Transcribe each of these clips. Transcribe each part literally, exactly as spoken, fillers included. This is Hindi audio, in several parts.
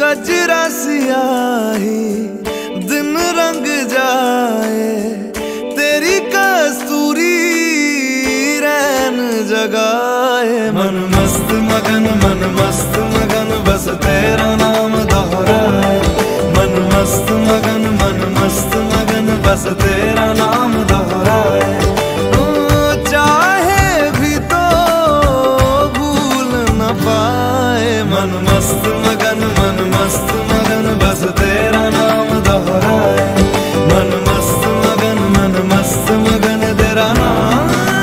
कजरा सियाही दिन रंग जाए, तेरी कस्तूरी रैन जगाए। मन मस्त मगन मन मस्त मगन बस तेरा नाम दोहराए। मन मस्त मगन मन मस्त मगन बस तेरा नाम दोहराए। चाहे भी तो भूल न पाए। मन मस्त मगन मन मस्त मगन बस तेरा नाम दोहराए। मन मस्त मगन मन मस्त मगन तेरा नाम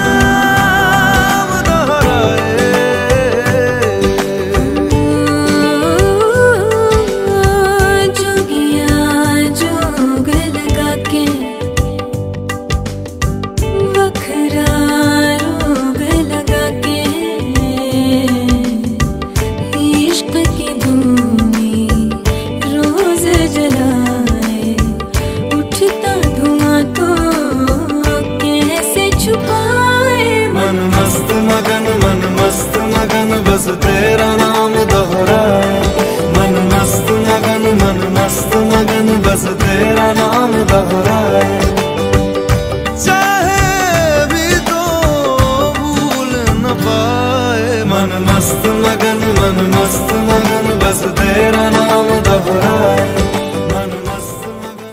बस तेरा नाम दोहराए। मन मस्त मगन मन मस्त मगन बस तेरा नाम दोहराए। चाहे भी तो भूल न पाए। मन मस्त मगन मन मस्त मगन बस तेरा नाम दोहराए। मन मस्त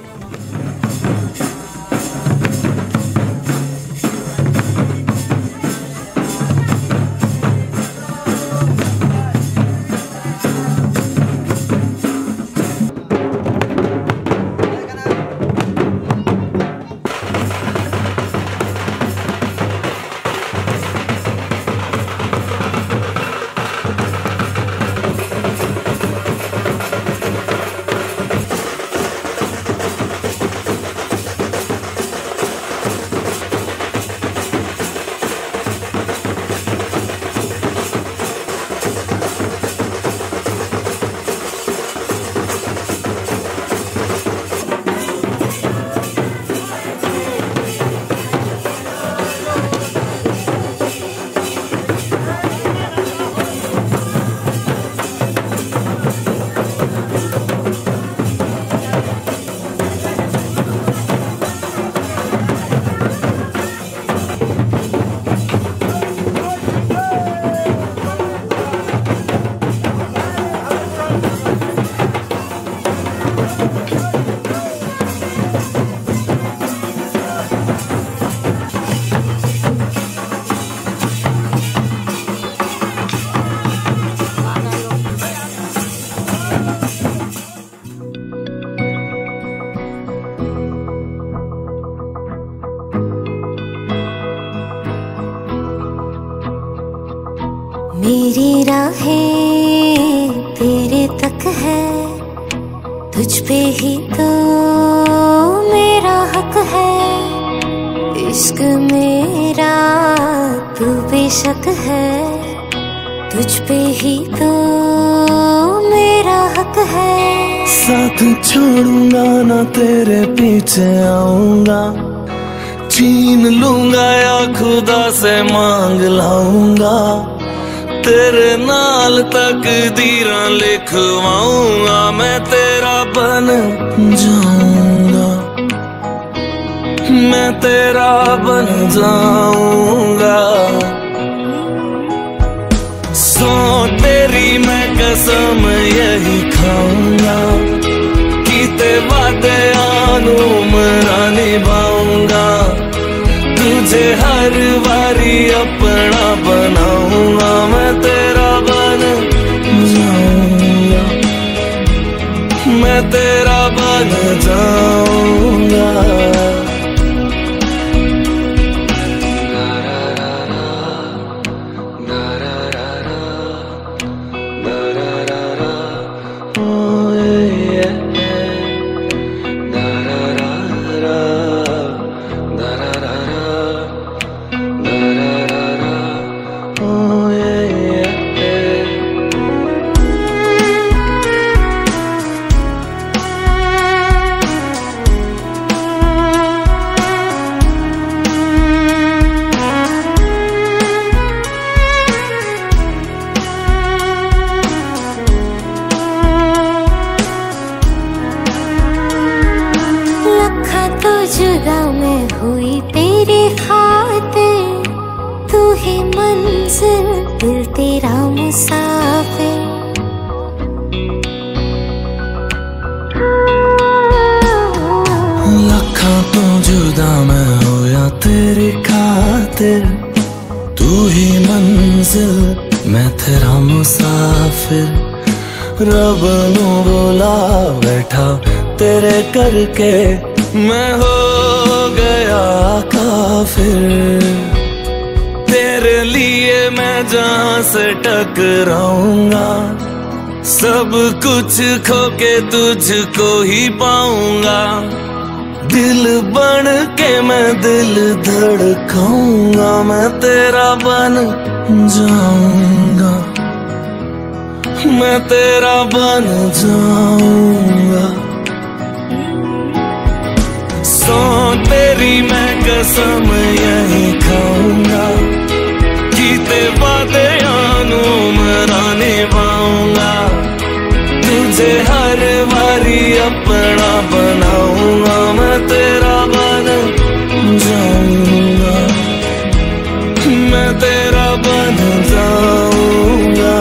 मेरी राहें तेरे तक है, तुझ पे ही तो मेरा हक है। इश्क मेरा तू बेशक है, तुझ पे ही तो मेरा हक है। साथ छोड़ूंगा ना तेरे पीछे आऊंगा, छीन लूंगा या खुदा से मांग लाऊंगा। तेरे नाल तकदीरां लिखवाऊंगा, मैं तेरा बन जाऊंगा, मैं तेरा बन जाऊंगा। सौ तेरी मैं कसम यही खाऊंगा, कीते वादे आनू मरा निभाऊंगा। तुझे हर बारी अपना बनाऊंगा, मैं तेरा बन जाऊंगा, मैं तेरा बन जाऊंगा। खातिर तू ही मंजिल, दिल तेरा मुसाफिर। लखा तो जुदा मैं होया तेरी खातिर, तू ही मंजिल मैं तेरा मुसाफिर। रब नू बोला बैठा तेरे करके, मैं हो गया काफिर। तेरे लिए मैं जहां से टकराऊंगा, सब कुछ खो के तुझको ही पाऊंगा। दिल बन के मैं दिल धड़काऊंगा, मैं तेरा बन जाऊंगा, मैं तेरा बन जाऊंगा। सो तेरी मैं कसम यही खाऊंगा, कीते वादे आनू मरा निभाऊंगा। तुझे हर बारी अपना बनाऊंगा, मैं तेरा बन जाऊंगा, मैं तेरा बन जाऊंगा।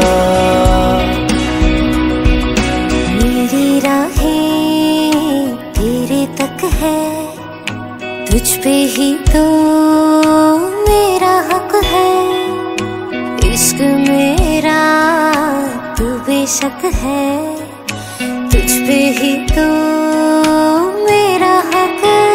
मेरी राहें तेरे तक है, तुझ पे ही तो मेरा हक है। इश्क मेरा तू बेशक है, तुझ पे ही तो मेरा हक है।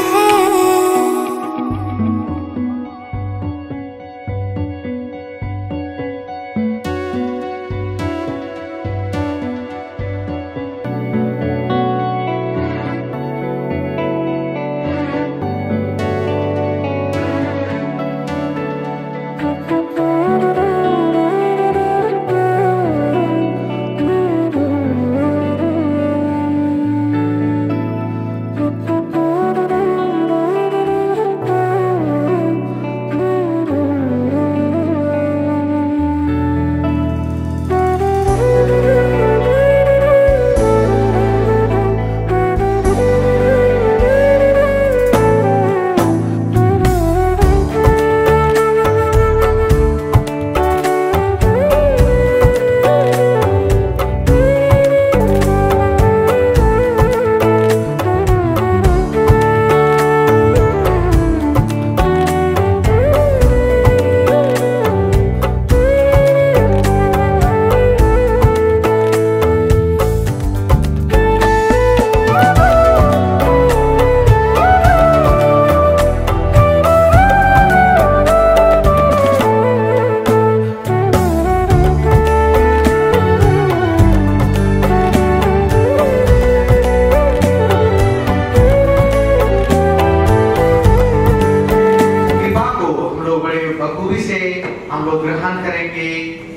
हम लोग ग्रहण करेंगे।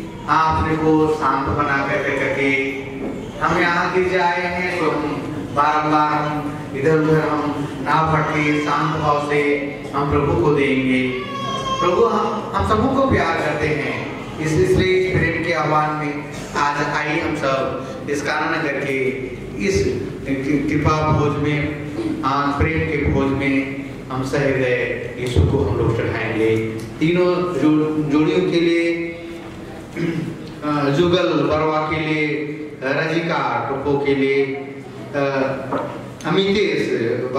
आपने को शांत बना करके करके हम यहाँ गिर जाए हैं, तो हम बारंबार हम इधर उधर हम ना भटके, शांत भाव से हम प्रभु को देंगे। प्रभु हम हम सबों को प्यार करते हैं, इसलिए प्रेम के आह्वान में आज आइए हम सब इस कारण करके इस कृपा भोज में, प्रेम के भोज में हम सहृदय यीशु को हम लोग चढ़ाएंगे। तीनों जो, जोड़ियों के लिए, जुगल बरवा के लिए, रजिका टोपो के लिए, अमितेश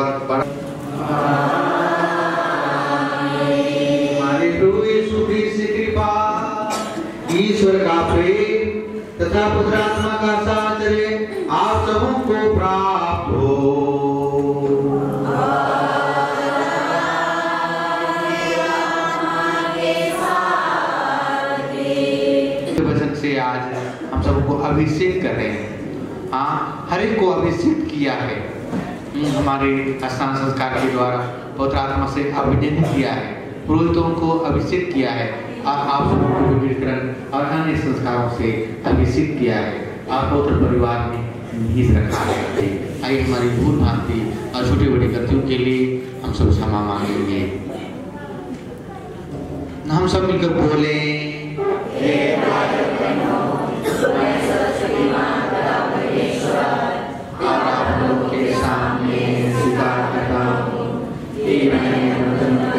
हमारे प्रभु यीशु की कृपा, ईश्वर का प्रेम तथा पुत्र आत्मा का साहचर्य आप सबों को प्राप्त हो। वचन से आज हम सबको अभिषेक कर रहे हैं। हाँ, हर एक को अभिषेक किया है हमारे स्नान संस्कार के द्वारा, पवित्र आत्मा से अभिषेक किया है, पुरोहितों को अभिषेक किया है, और आप सबको पवित्रकरण और अन्य संस्कारों से अभिषेक किया है। आप पवित्र परिवार में भी रखा है। आइए हमारी भूल भ्रांति और छोटी बड़ी गलतियों के लिए हम सब क्षमा मांगेंगे। हम सब मिलकर बोले, और आप लोग के सामने स्वीकार करता हूँ कि मैं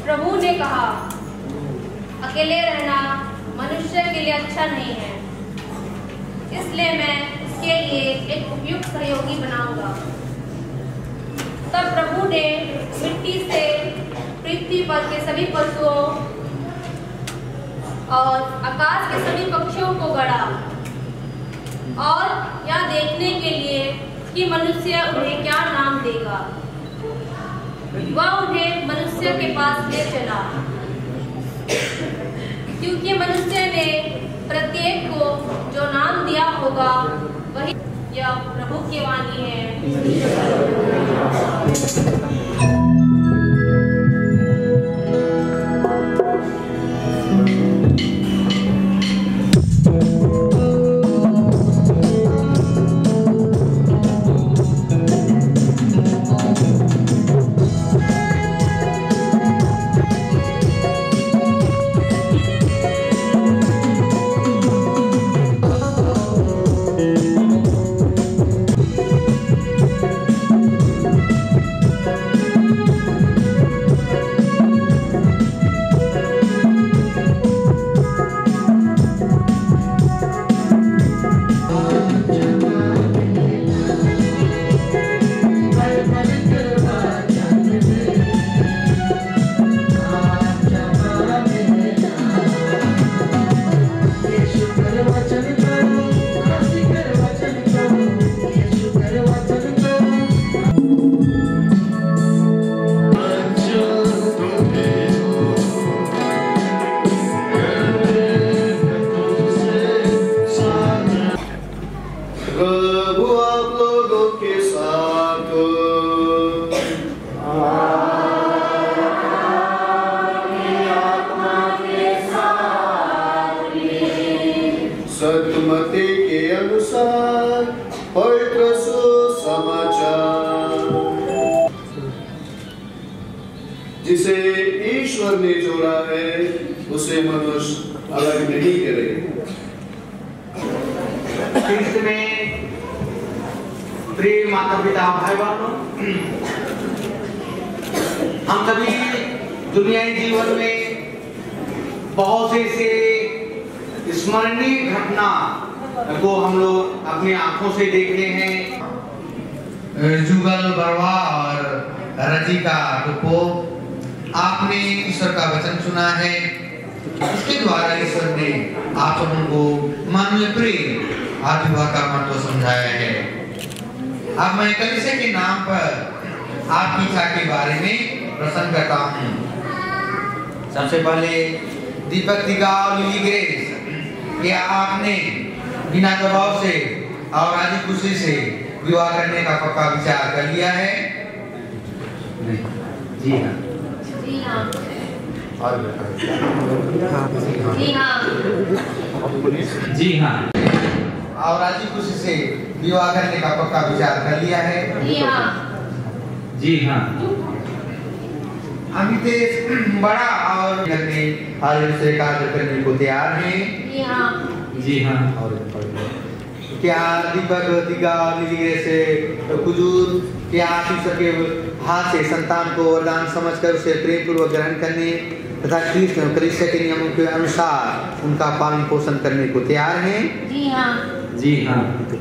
प्रभु ने कहा, अकेले रहना मनुष्य के लिए अच्छा नहीं है, इसलिए मैं इसके लिए एक उपयुक्त सहयोगी बनाऊंगा। तब प्रभु ने मिट्टी से पृथ्वी पर के सभी पशुओं और आकाश के सभी पक्षियों को गढ़ा और यह देखने के लिए कि मनुष्य उन्हें क्या नाम देगा। वह उन्हें मनुष्य के पास ले चला, क्योंकि मनुष्य ने प्रत्येक को जो नाम दिया होगा वही। यह प्रभु की वाणी है। सतमति के अनुसार पवित्र सुसमाचार। जिसे ईश्वर ने जोड़ा है उसे मनुष्य अलग नहीं करे। ख्रीस्त में प्रिय माता पिता भाई बहनों, हम सभी दुनियाई जीवन में बहुत से ऐसे स्मरणीय घटना को हम लोग अपनी आंखों से देखते हैं। जुगल बरवा और रजिका टुप्पो, आपने ईश्वर का वचन सुना है, इसके द्वारा ईश्वर ने आप सबको मानवीय प्रेम और विवाह का महत्व समझाया है। अब मैं कलीसिया के नाम पर आपकी इच्छा के बारे में प्रश्न करता हूँ। सबसे पहले दीपक दिगा और लिली ग्रेस, क्या आपने बिना दबाव से और राजी खुशी से विवाह करने का पक्का विचार कर लिया है? नहीं। जी हाँ। जी हाँ। और जी हाँ। जी हाँ। और राजी खुशी से विवाह करने का पक्का विचार कर लिया है? जी हाँ। जी हाँ। हम इतने बड़ा और करने और से कार्य करने को तैयार हैं। जी हाँ। जी हाँ। और क्या दीपक दिगा नीली से कुजूर क्या आप ईश्वर के हाथ से संतान को वरदान समझकर उसे प्रेम पूर्वक ग्रहण करने तथा कृष्ण कलीसिया के नियमों के अनुसार उनका पालन पोषण करने को तैयार हैं? जी हाँ। जी हाँ।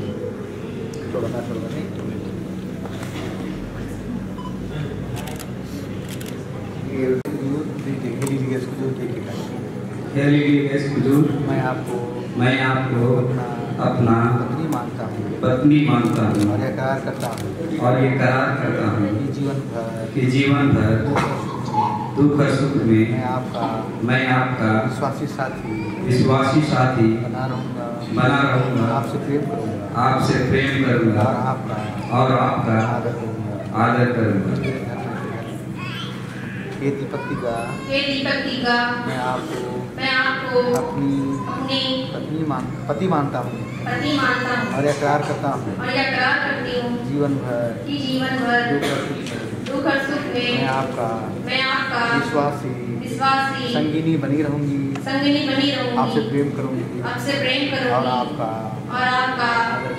मैं आपको मैं आपको अपना पत्नी मानता हूँ पत्नी मानता हूँ और यह करार करता हूँ और ये करार करता हूँ कि जीवन भर कि जीवन भर दुख और सुख में मैं आपका मैं आपका विश्वासी साथी विश्वासी साथी बना रहूँगा बना रहूँगा, आपसे प्रेम करूँगा, आपसे प्रेम करूँगा और आपका और आपका आदर करूँगा आदर करूँगा। हे दीपक का हे दीपक का मैं आपको मैं आपको अपनी अपनी पत्नी मान पति मानता हूँ पति मानता हूँ और यह करार करता हूँ और यह करार करती हूँ जीवन भर कि जीवन भर दुख और सुख में दुख और सुख मैं में आपका मैं आपका विश्वासी विश्वासी संगिनी बनी रहूंगी, संगिनी बनी रहूंगी, आपसे प्रेम करूंगी आपसे प्रेम करूंगी और आपका और आपका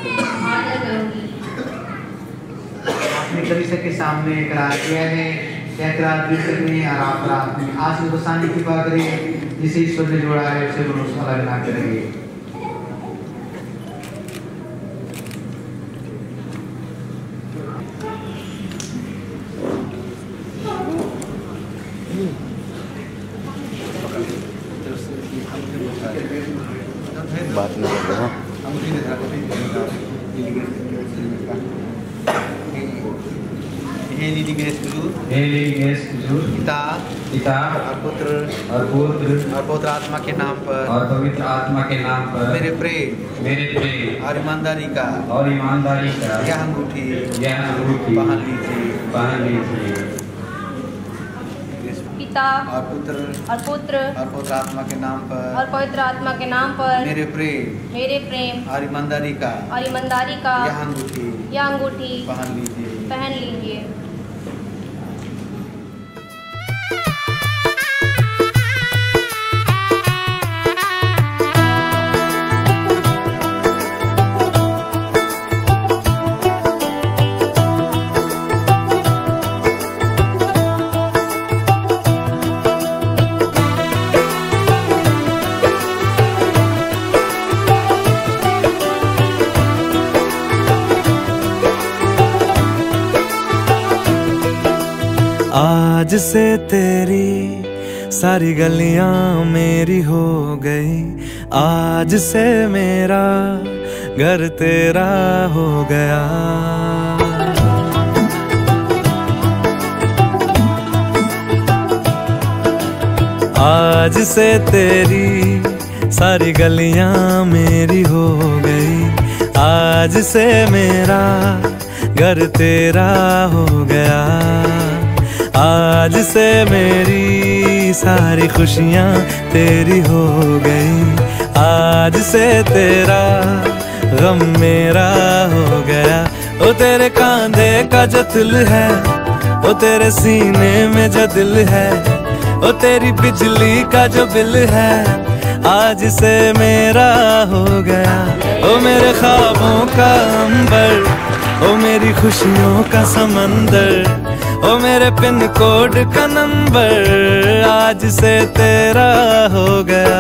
आदर करूंगी। आदर करूंगी। आपने कलीसिया के सामने करार किया है कहते रात भी करने और आप रात में आज को सानी की बात करें जिसे ईश्वर ने जोड़ा है उसे मनुष्य अलग ना करेंगे। बात नहीं कर रहा हे लीली गणेश हुजूर, हे गणेश हुजूर, पिता पिता और पुत्र और पुत्र और पवित्र आत्मा के नाम पर और पवित्र आत्मा के नाम पर मेरे प्रेम मेरे प्रेम और ईमानदारी का और ईमानदारी का यह अंगूठी यह अंगूठी पहन लीजिए। पहन लीजिए। पिता और पुत्र और पुत्र और पवित्र आत्मा के नाम पर और पवित्र आत्मा के नाम पर मेरे प्रेम मेरे प्रेम और ईमानदारी का और ईमानदारी का यह अंगूठी यह अंगूठी पहन लीजिए। पहन लीजिए। आज से तेरी सारी गलियां मेरी हो गई, आज से मेरा घर तेरा हो गया। आज से तेरी सारी गलियां मेरी हो गई, आज से मेरा घर तेरा हो गया। आज से मेरी सारी खुशियाँ तेरी हो गई, आज से तेरा गम मेरा हो गया। ओ तेरे कांधे का जो दिल है, ओ तेरे सीने में जो दिल है, ओ तेरी बिजली का जो बिल है, आज से मेरा हो गया। ओ मेरे ख्वाबों का अंबर, ओ मेरी खुशियों का समंदर, ओ मेरे पिन कोड का नंबर, आज से तेरा हो गया।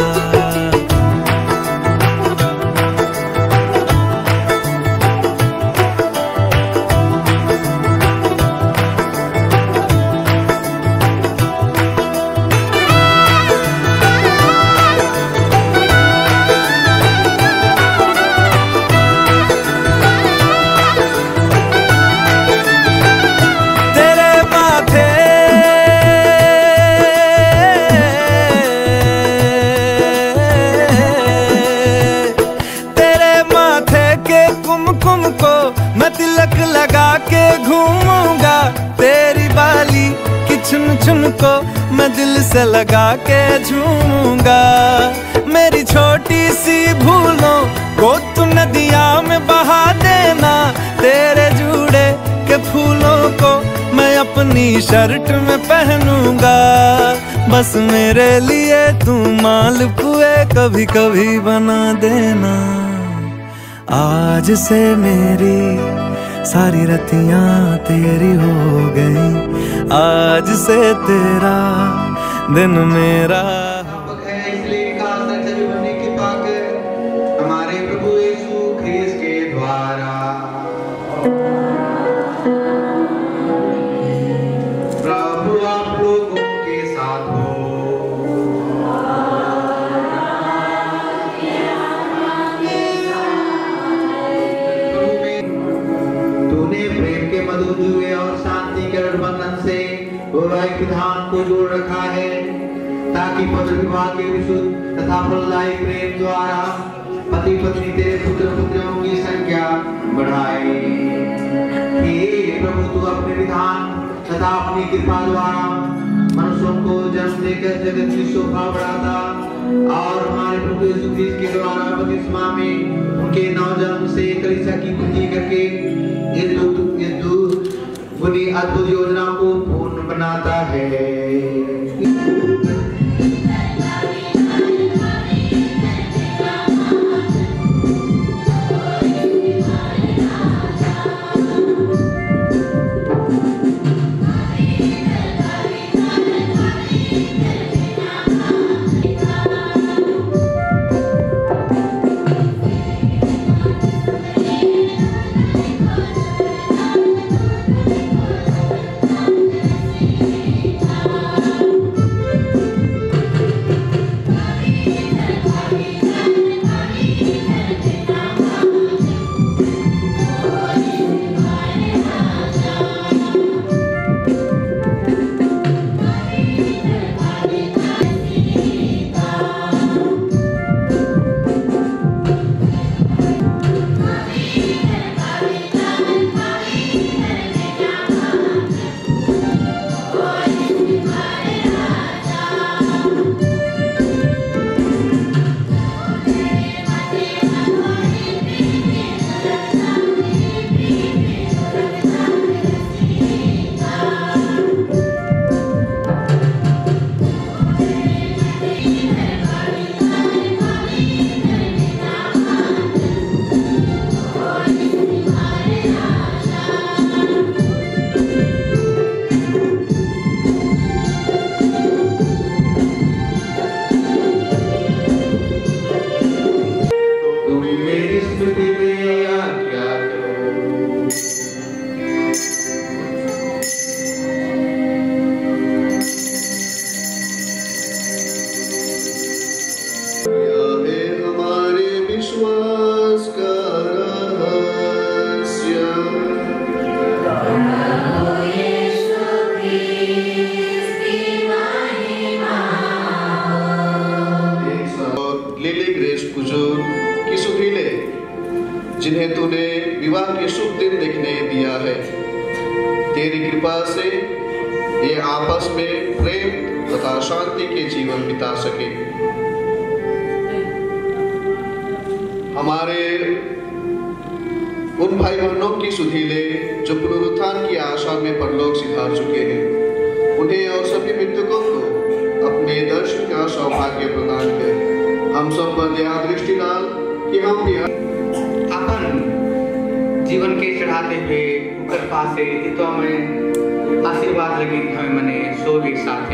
तिलक लगा के घूमूंगा, तेरी बाली की चुन चुन को मैं दिल से लगा के झूमूंगा। मेरी छोटी सी भूलों को तू नदिया में बहा देना, तेरे जूड़े के फूलों को मैं अपनी शर्ट में पहनूंगा। बस मेरे लिए तू मालपुए कभी कभी बना देना। आज से मेरी सारी रतियां तेरी हो गई, आज से तेरा दिन मेरा। इसलिए बनने की पाकर हमारे प्रभु यीशु ख्रीस्त के द्वारा प्रभु आप लोगों के साथ हो। मधुर जुए और शांति के बंधन से वैवाहिक विधान को जोड़ रखा है, ताकि पवित्र विवाह के विशुद्ध तथा फलदायी प्रेम द्वारा पति पत्नी तेरे पुत्र पुत्रियों की संख्या बढ़ाए। हे प्रभु, तू अपने विधान तथा अपनी कृपा द्वारा मनुष्यों को जन्म देकर जगत की शोभा बढ़ाता और हमारे प्रभु यीशु ख्रीस्त के द्वारा बपतिस्मा में उनके नवजन्म से कलीसिया की पूर्ति करके इस बुरी अद्भुत योजना को पूर्ण बनाता है। जिन्हें तूने विवाह के शुभ दिन देखने दिया है। तेरी कृपा से ये आपस में प्रेम तथा शांति के जीवन बिता सके। हमारे उन भाई बहनों की सुधि ले जो पुनरुत्थान की आशा में परलोक सिधार चुके हैं, उन्हें और सभी मृतकों को अपने दर्शन का सौभाग्य प्रदान कर हम सब पर दया दृष्टि डाल कि हम भी अपन जीवन के चढ़ाते हुए ऊपर पासे तो हमें आशीर्वाद लगी हमें मने सो एक साथ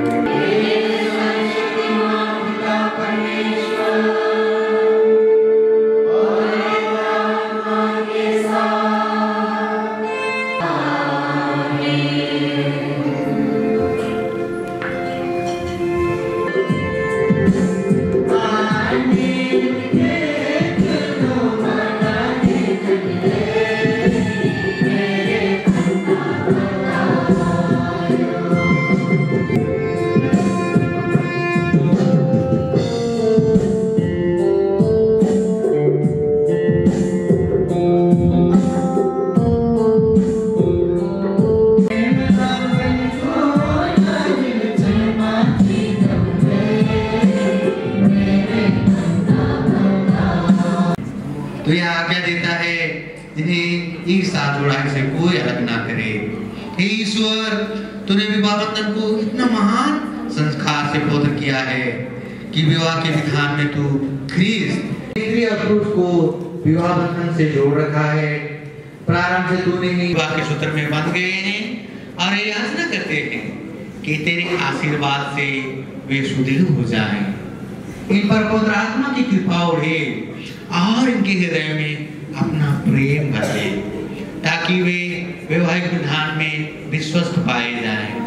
तो यह आज्ञा देता है जिन्हें एक साथ जोड़ा से कोई अलग ना करे। हे ईश्वर, तूने विवाह बंधन को इतना महान संस्कार से बोधन किया है कि विवाह के विधान में तू ख्रिस्त स्त्री और पुरुष को विवाह बंधन से जोड़ रखा है। प्रारंभ से तूने ही विवाह के सूत्र में बंध गए हैं और ये याचना करते हैं कि तेरे आशीर्वाद से वे सुदृढ़ हो जाएं। इन पर पवित्र आत्मा की कृपा उड़े और इनके हृदय में अपना प्रेम भरे ताकि वे वैवाहिक विधान में विश्वस्त पाए जाएं।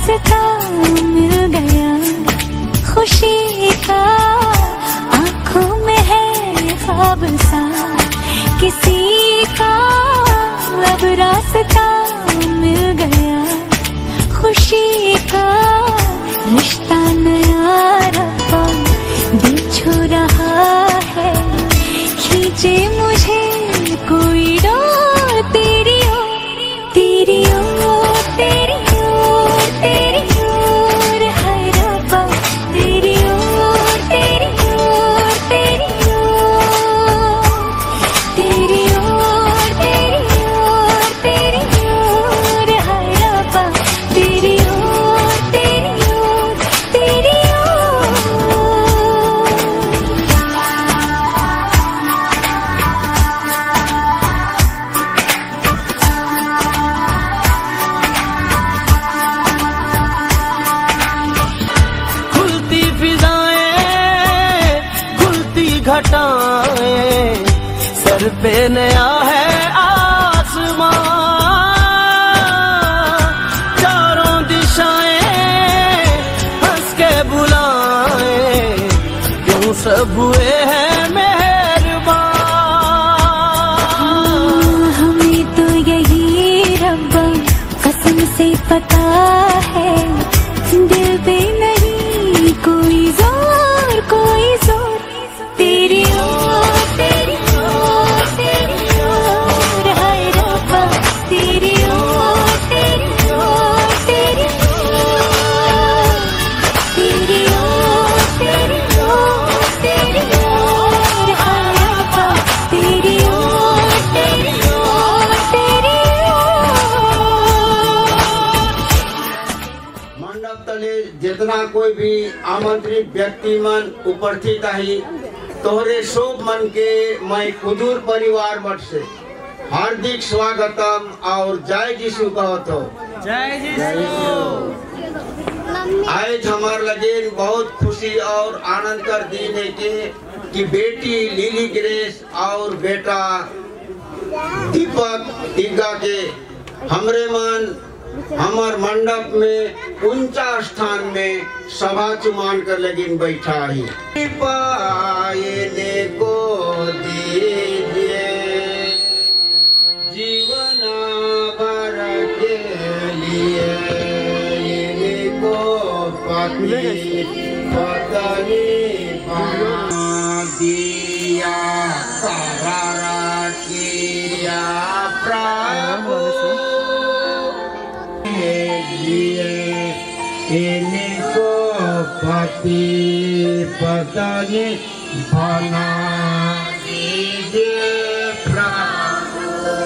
रास्ता मिल गया खुशी का, आंखों में है ख्वाब सा किसी का, अब रास्ता मिल गया खुशी का, रिश्ता नया रब्बा बिछो रहा है, खींचे मुझे कोई डोर तेरी ओर, तेरी ओर, तेरी ओर, तेरी ओर, हाय रब्बा तेरी ओर, तेरी ओर, तेरी ओर, तेरी ओर, तेरी ओर, तेरी ओर, हाय रब्बा तेरी ओर, तेरी ओर, तेरी ओर। खुलती फिजाएं, खुलती घटाएं, सर पे नया है आसमां, चारों दिशाएं हंस के बुलाएं, क्यों सब हुए हैं मेहरबान। हमें तो यही रब्बा कसम से पता है, दिल पे नहीं कोई जोर, कोई जोर, तेरी ओर, तेरी ओर, तेरी ओर, हाय रब्बा तेरी ओर, तेरी ओर, तेरी ओर, तेरी ओर, तेरी ओर, तेरी ओर, हाय रब्बा तेरी ओर, तेरी ओर, तेरी ओर। मंडप तले जितना कोई भी आमंत्रित व्यक्ति मन उपस्थित आई, तोहरे शोभ मन के मैं कुदूर परिवार मठ से हार्दिक स्वागतम और जय यीशु कहत हो। जय यीशु। आज हमार लगे बहुत खुशी और आनंद कर दिन है के कि बेटी लिली ग्रेस और बेटा दीपक टिग्गा के हमरे मन हमार मंडप में ऊंचा स्थान में सभा चुमान कर लगिन बैठा ही। पायने को दीजिए जीवन भर के लिए, इनको पति पत्नी बना दिया, करारा किया प्रभु इनको पति पत्नी बना दीजिए प्रभु।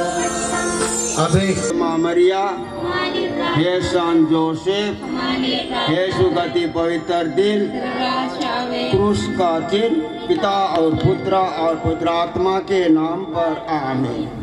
अभी माँ मरिया, हे सान जोसेफ, हे सुगति पवित्र दिल, क्रूस का चिन्ह पिता और पुत्र और पुत्र आत्मा के नाम पर आमीन।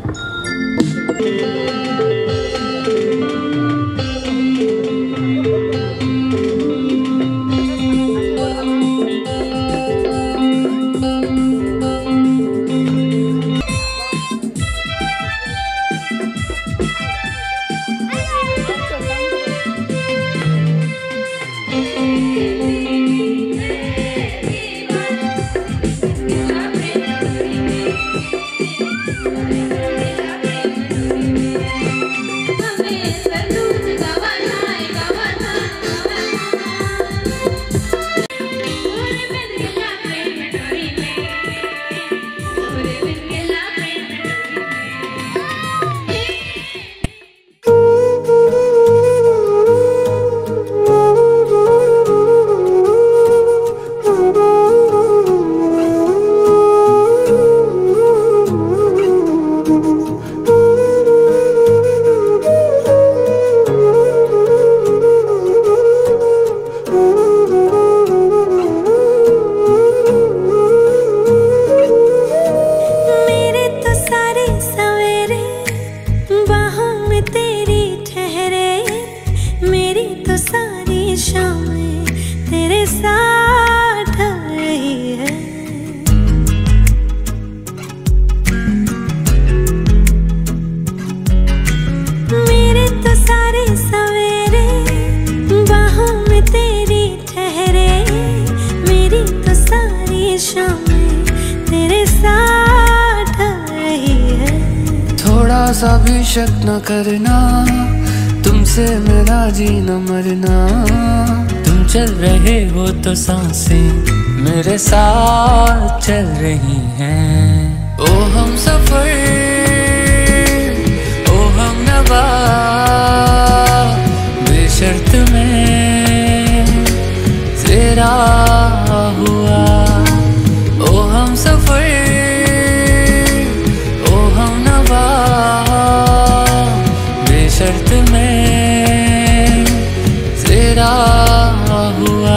मेरे तो सारे सवेरे शामें तेरे साथ रही है। थोड़ा सा भी शक न करना, तुमसे मेरा जीना मरना। तुम चल रहे हो तो सांसें मेरे साथ चल रही हैं। ओ हम सफर, ओ हम नवा, बेशर्त में तेरा हुआ। ओ हम सफर, ओ हम नवा, बेशर्त में तेरा हुआ।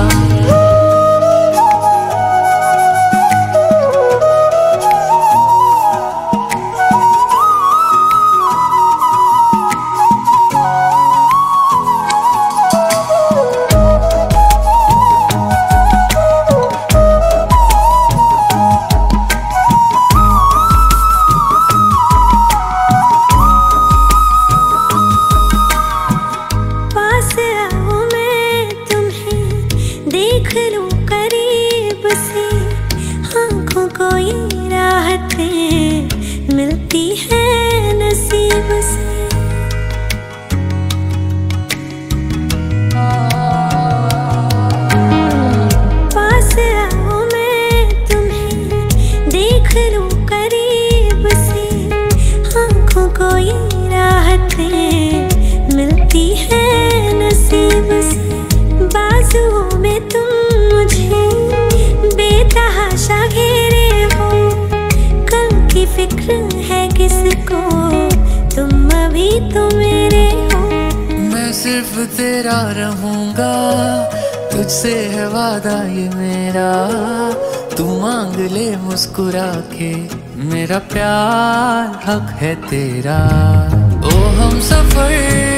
तेरा रहूंगा, तुझसे है वादा ये मेरा। तू मांग ले मुस्कुरा के, मेरा प्यार हक है तेरा। ओ हम सफर,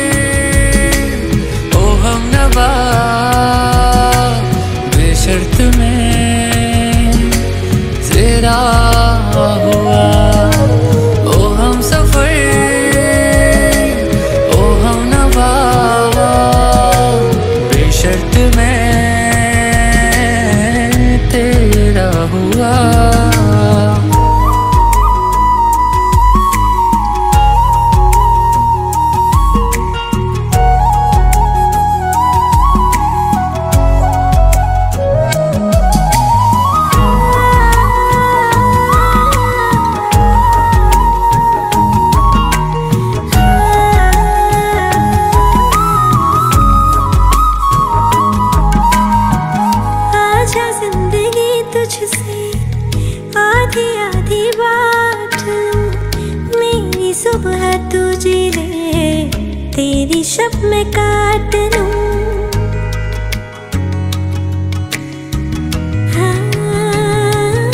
ओ हम नवा, बेशर्त में तेरा हुआ। ओ हम सफर, शर्त में तेरा हुआ। तेरी शब में काट लूं, हाँ,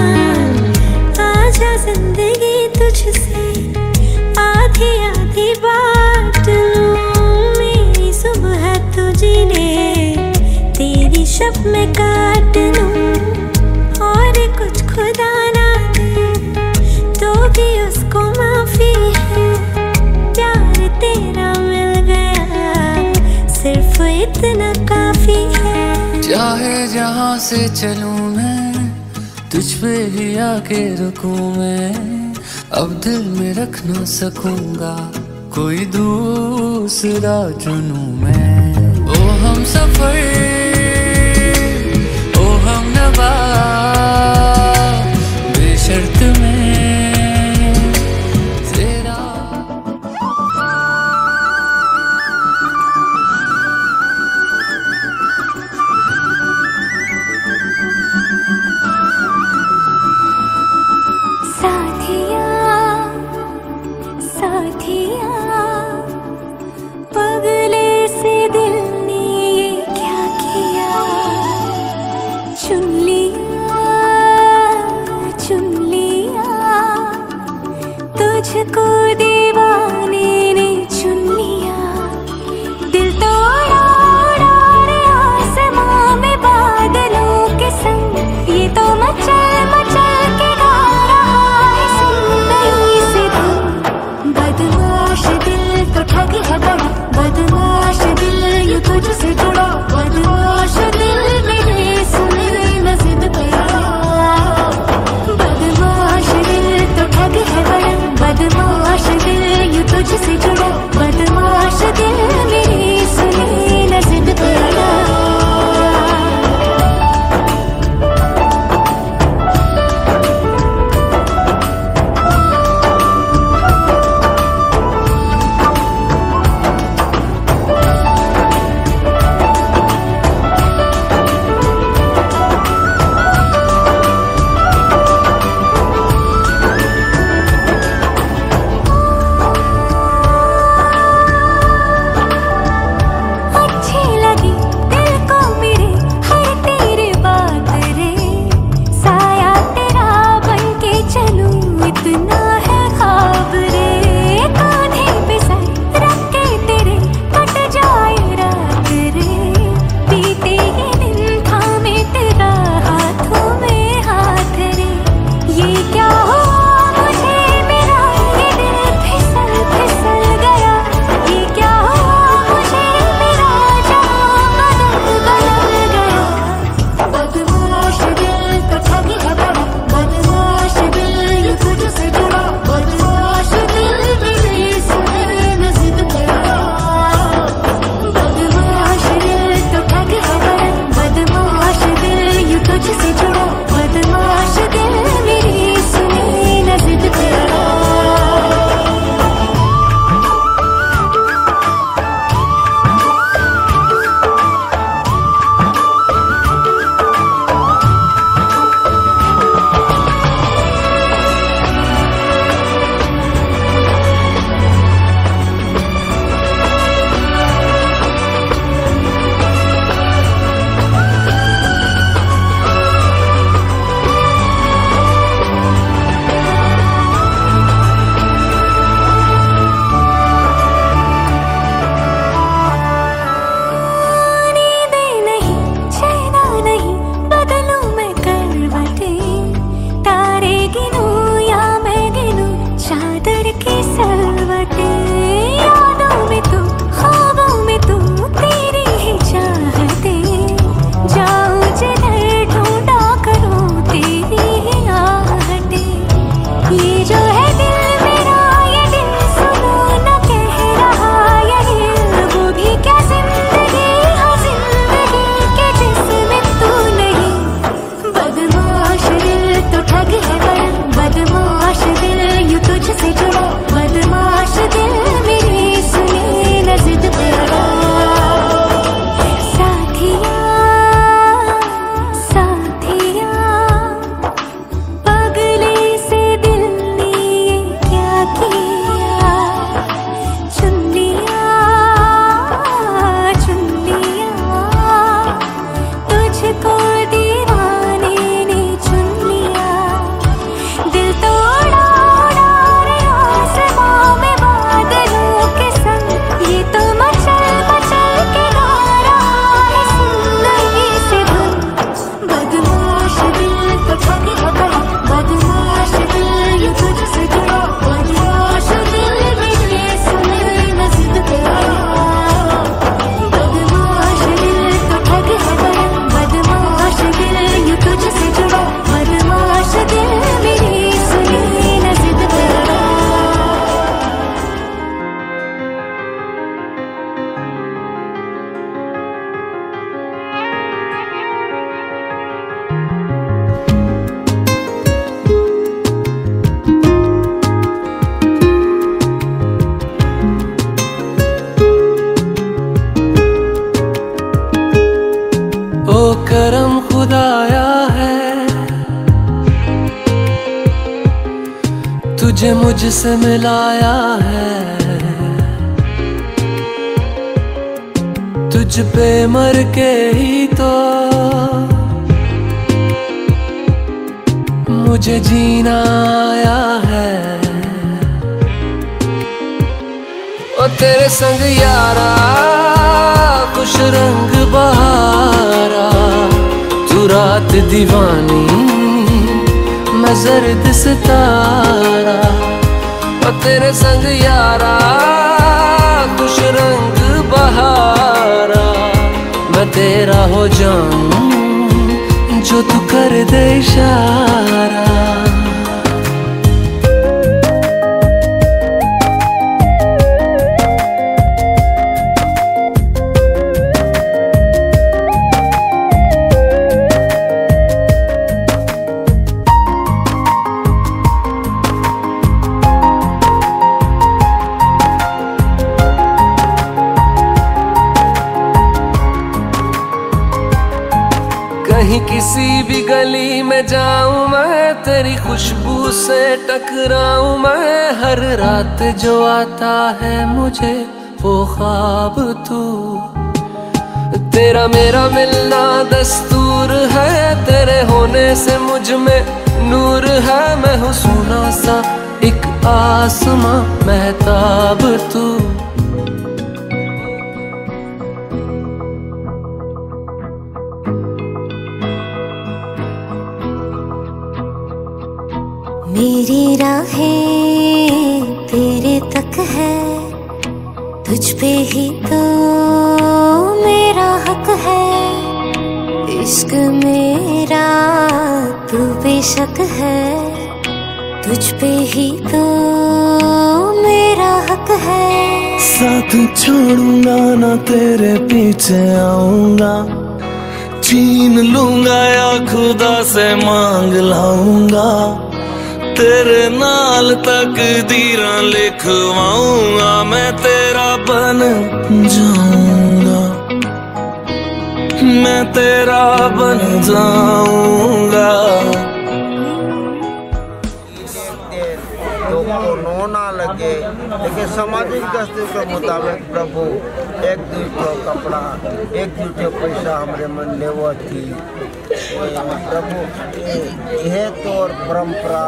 आजा जिंदगी तुझसे आधी आधी बात लूं। मेरी सुबह तुझे ले तेरी शब में काट लूं। और कुछ खुदा ना दे तो भी उसको माफी है। प्यार तेरा मिल गया, सिर्फ इतना काफी है। चाहे जहाँ से चलूं मैं, तुझ पे ही आके रुकूं मैं। अब दिल में रख ना सकूंगा, कोई दूसरा चुनूं मैं। ओ हम सफर, ओ हम नवा, बेशर्त में पगले से दिल ने ये क्या किया। ओ करम खुदाया है, तुझे मुझसे मिलाया है। तुझ पे मर के ही तो मुझे जीना आया है। ओ तेरे संग यारा खुश रंग बहारा, तू रात दीवानी मैं जर्द सितारा। ओ तेरे संग यारा खुश रंग बहारा, मैं तेरा हो जाऊं जो तू कर दे इशारा। कहीं किसी भी गली में जाऊं मैं, तेरी खुशबू से टकराऊं मैं। हर रात जो आता है मुझे वो ख्वाब तू, तेरा मेरा मिलना दस्तूर है। तेरे होने से मुझ में नूर है, मैं हूँ सोना सा एक आसमां महताब तू। मेरी राहें तेरे तक है, तुझ पे ही तो मेरा हक है। इश्क मेरा तू बेशक है, तुझ पे ही तो मेरा हक है। साथ छोड़ूंगा ना तेरे पीछे आऊंगा, छीन लूंगा या खुदा से मांग लाऊंगा। तेरे नाल तकदीरां लिखवाऊंगा, मैं तेरा बन जाऊंगा, मैं तेरा बन जाऊंगा। नो ना लगे, लेकिन सामाजिक दस्ती के मुताबिक प्रभु एक दूसरे कपड़ा एक दूसरे पैसा हमारे मन लेवा थी। प्रभु यह तो और परंपरा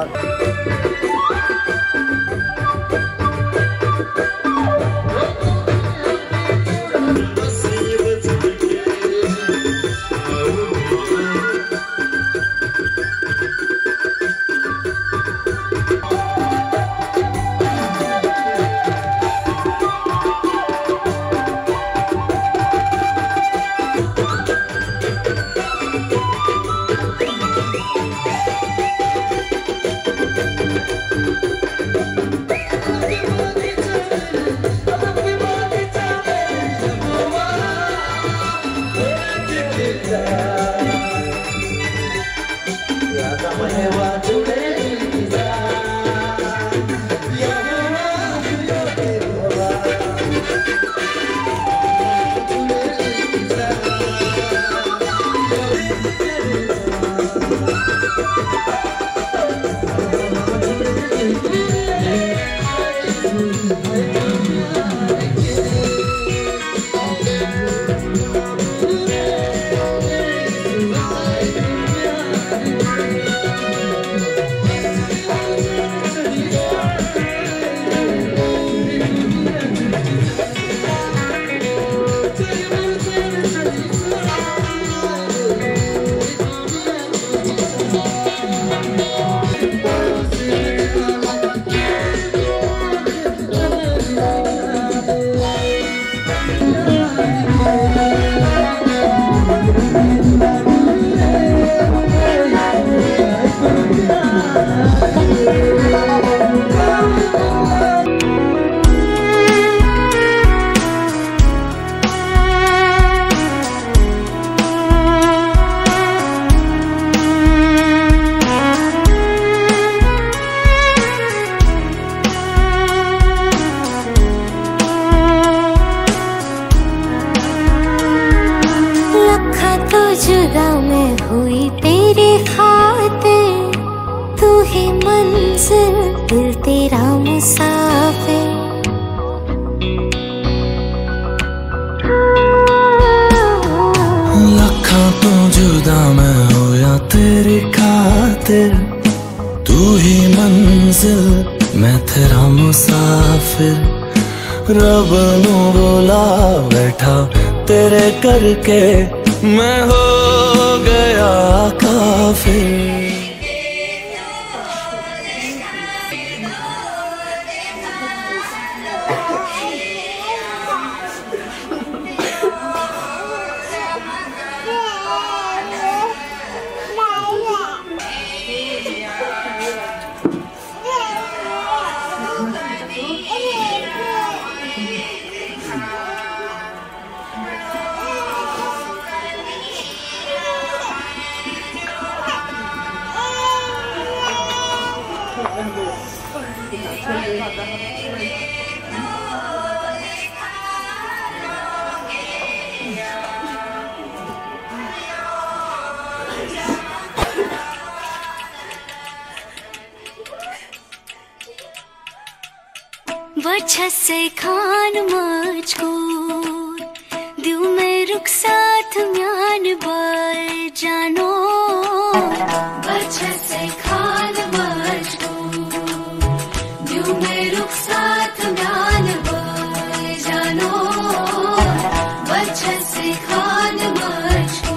जुदा मैं हुई तेरे खातिर, तू ही मंजिल दिल तेरा मुसाफिर। लखा तो जुदा मैं होया तेरी खातिर, तू ही मंजिल मैं तेरा मुसाफिर। रब नू बोला बैठा तेरे करके, मैं हो गया काफिर। वजह से खान मुझको दिल में रुख साथ म्यान बार जानो। वजह से खान मुझको दिल में रुख साथ म्यान बार जानो। वजह से खान मुझको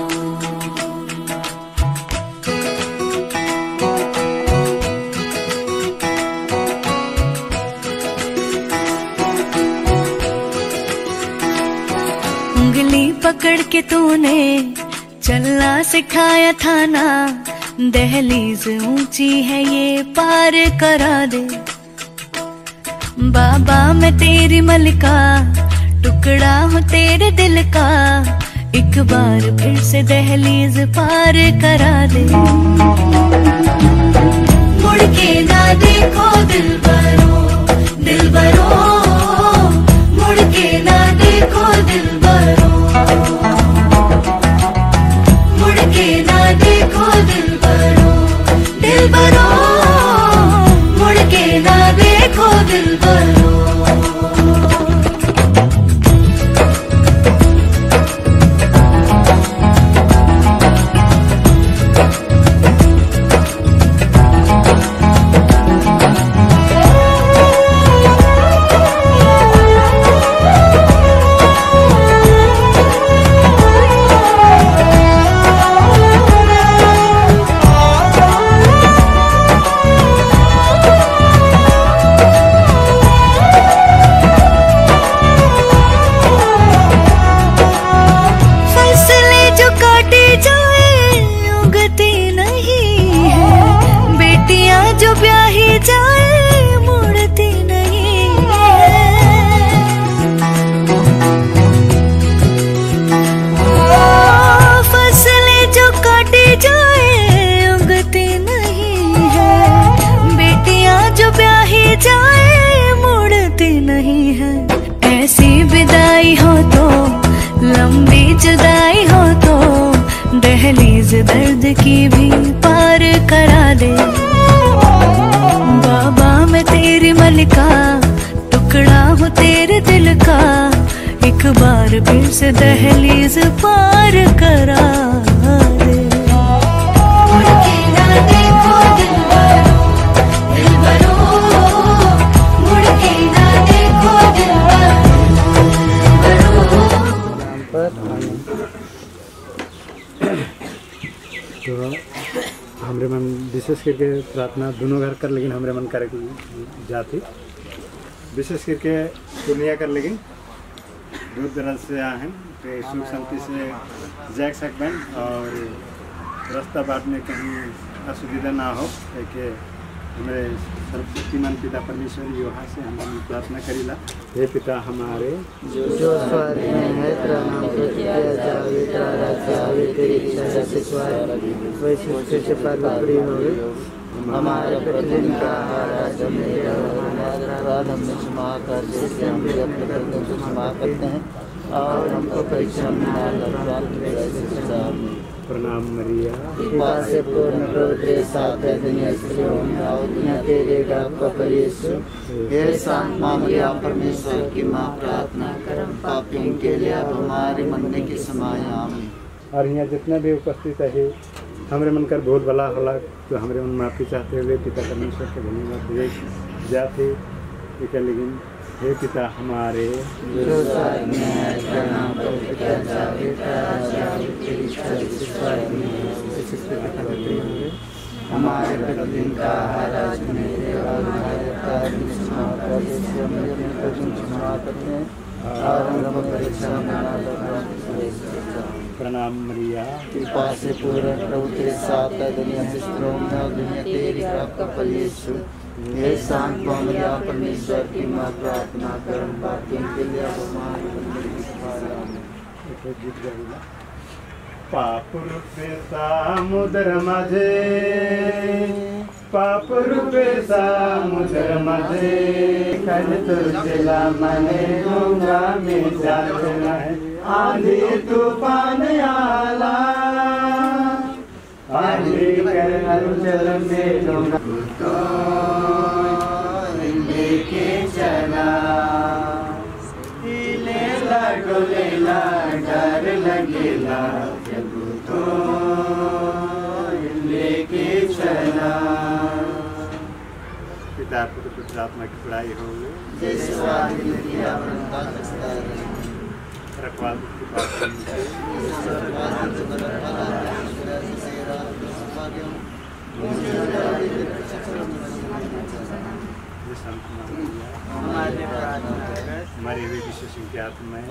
उंगली पकड़ के तूने चलना सिखाया था ना, दहलीज ऊंची है ये पार करा दे। बाबा मैं तेरी मलिका, टुकड़ा हूँ तेरे दिल का, एक बार फिर से दहलीज पार करा दे। मुड़ के ना देखो दिल बरो, दिल बरो, मुड़ के ना देखो दिल बरो, मुड़ के ना देखो दिल बरो, दिल बरो, मुड़ के ना देखो दिल बरो। दहलीज दर्द की भी पार करा दे। बाबा मैं तेरी मलिका, टुकड़ा हूँ तेरे दिल का, एक बार फिर से दहलीज पार करा दे। मुड़ के ना देखो दिल बरो, दिल बरो, मुड़ के ना देखो दिल तो हमरे मन विशेष करके प्रार्थना दोनों घर कर, लेकिन हमरे मन करे जाती विशेष करके दुनिया कर, लेकिन दूर दराज से आए हैं तो सुख शांति से जा सकबें और रास्ता बाट में कहीं असुविधा ना हो। कि हमारे सर्वशक्तिमान पिता परमेश्वर यहाँ से हम प्रार्थना करीला। हे पिता हमारे जो स्वर्ग में है, तेरा नाम किया जावे, तेरा राज्य आवे, तेरी इच्छा जैसे स्वर्ग वैसे पृथ्वी से पृथ्वी होवे। हमारे प्रतिदिन का आहार आज हमें दे, हमारा अपराध हमने क्षमा कर जैसे हम भी अपने कर्तव्यों को क्षमा करते हैं, और हमको परीक्षा में न डाल, प्रणाम मरिया कृपा से पूर्ण प्रभु तेरे साथ है, दुनिया स्त्रियों में और दुनिया तेरे गर्भ का फल यीशु। हे शांत माँ मरिया परमेश्वर की माँ, प्रार्थना कर हम पापियों के लिए अब हमारे मरने के समय आमीन। और यहाँ जितना भी उपस्थित है हमरे मन कर बहुत भला होला तो हमरे मन माफ़ी चाहते हुए पिता परमेश्वर के धन्यवाद दे जाते इके लेकिन हे पिता हमारे जो स्वर्ग में है, तेरा नाम पवित्र किया जाए, तेरा राज्य आए, तेरी इच्छा जैसे स्वर्ग में है वैसे पृथ्वी पर भी। हमारे प्रतिदिन का आहार आज हमें दे और हमारे अपराध भी क्षमा कर जैसे हम अपने कर्जों को क्षमा करते हैं, और हमको परीक्षा में न डालना प्रणाम मरिया कृपा से पूर्ण प्रभु तेरे साथ है, दुनिया से स्त्रियों में और दुनिया तेरी गर्भ का फल यीशु। हे शांत माँ मरिया परमेश्वर की माँ, प्रार्थना कर हम पापियों के लिए अब हमारे मरने के समय आमीन। पाप रूपे समुद्र मझे पाप रूपे समुद्र मझे कल तुझला मने गंगा में जाना है, आंधी तूफान आला आंधी कर जल में डूबा लेके चला, हिलेला डोलेला डर लगेला जब तो लेके चला। पिता पुत्र पुत्र आत्मा की पढ़ाई हो जैसे वादी किया बनता है रखवाल की बात हमारे भी विशेष की आत्मा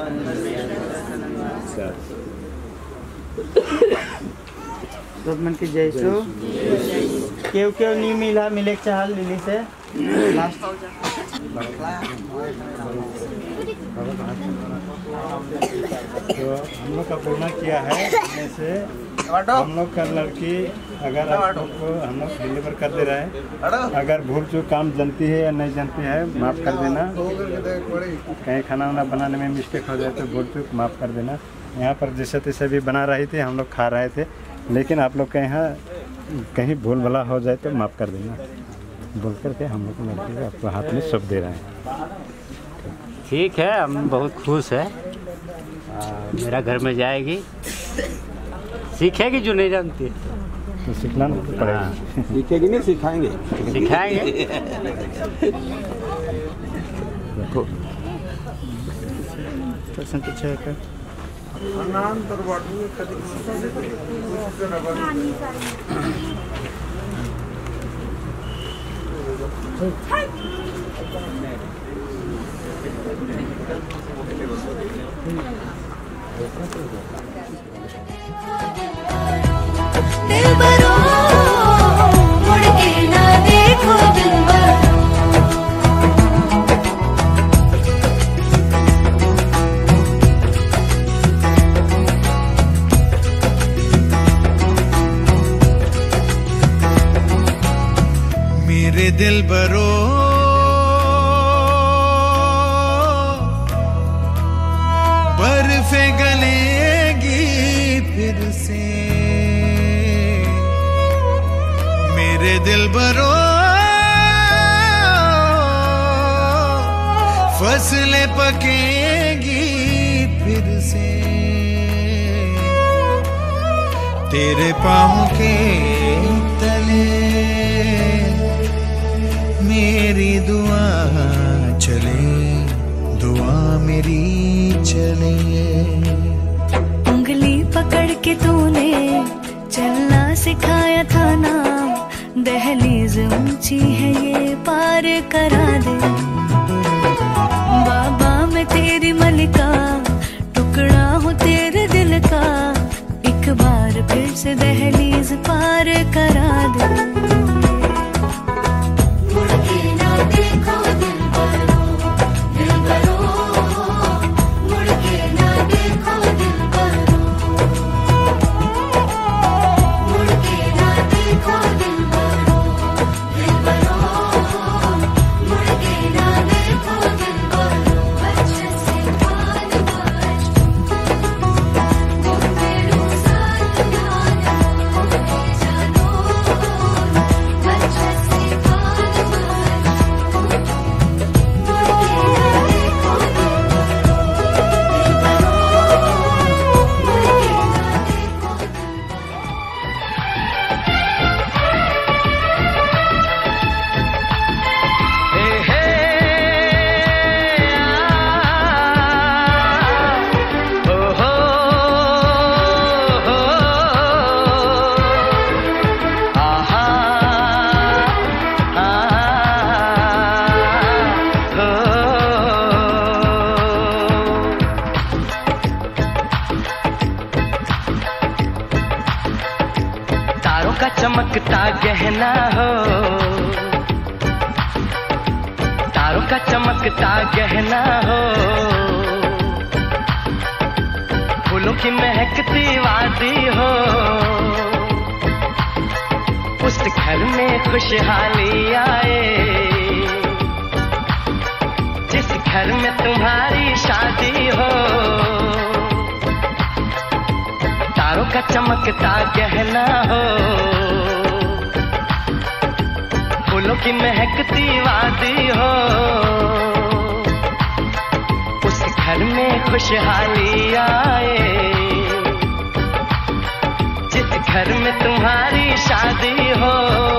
सब मन की जय सो क्यों क्यों नहीं मिला मिले चाल लिली से लास्ट तो हम लोग का बोलना किया है जैसे हम लोग का लड़की अगर आपको हम लोग डिलीवर कर दे रहा है, अगर भूल चूक काम जानती है या नहीं जानती है माफ़ कर देना, कहीं खाना वाना बनाने में मिस्टेक हो जाए तो भूल चूक माफ़ कर देना। यहाँ पर जैसे तैसे भी बना रही थी, हम लोग खा रहे थे, लेकिन आप लोग के यहाँ कहीं भूल भला हो जाए तो माफ़ कर देना बोल करके हम लोग लड़की को आपको हाथ में सब दे रहे हैं। ठीक है, हम बहुत खुश है। मेरा घर में जाएगी, सीखेगी जो नहीं जानती तो सीखना पड़ेगा। सीखेगी नहीं सिखाएंगे सिखाएंगे। देखो प्रश्न पूछा है दिलबरो मुड़ के ना देखो दिलबरो। मेरे दिलबरो बर्फे गलेगी फिर से, मेरे दिलबरो फसलें पकेगी फिर से, तेरे पाँव के तले मेरी दुआ चले, दुआ मेरी चले। उंगली पकड़ के तूने चलना सिखाया था ना, दहलीज ऊंची है ये पार करा दे। बाबा मैं तेरी मलिका, टुकड़ा हूँ तेरे दिल का, एक बार फिर से दहलीज पार करा दे। मुड़ के ना देखो दिलबरो, दिलबरो मुड़ के ना देखो दिलबरो, मुड़ के ना देखो दिलबरो, दिलबरो मुड़ के ना देखो दिलबरो। अच्छे से बाल बाज घूमे रोज़ाना का चमकता गहना हो, तारों का चमकता गहना हो, फूलों की महकती वादी हो, उस घर में खुशहाली आए, जिस घर में तुम्हारी शादी हो। तारों का चमकता गहना हो, फूलों की महकती वादी हो, उस घर में खुशहाली आए, जिस घर में तुम्हारी शादी हो।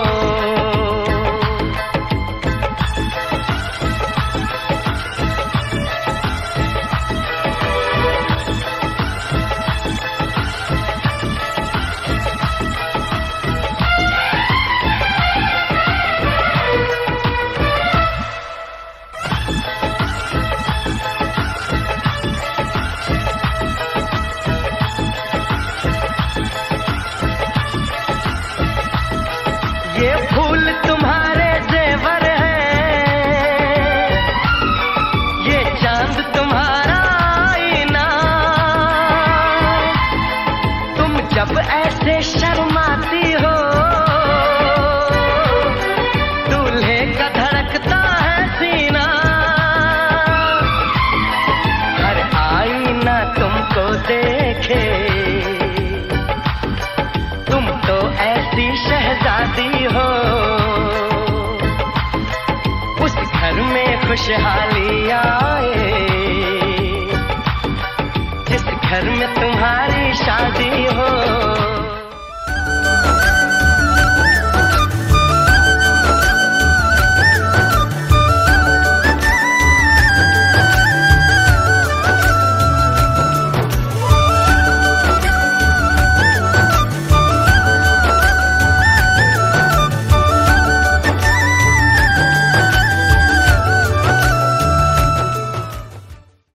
ये फूल तुम्हारे जेवर है, ये चांद तुम्हारा आईना, तुम जब ऐसे शर्माती हो, दूल्हे का धड़कता है सीना, हर आईना तुमको देखे, तुम तो ऐसी शहजादी हो, उस घर में खुशहाली आए, जिस घर में तुम्हारी शादी हो।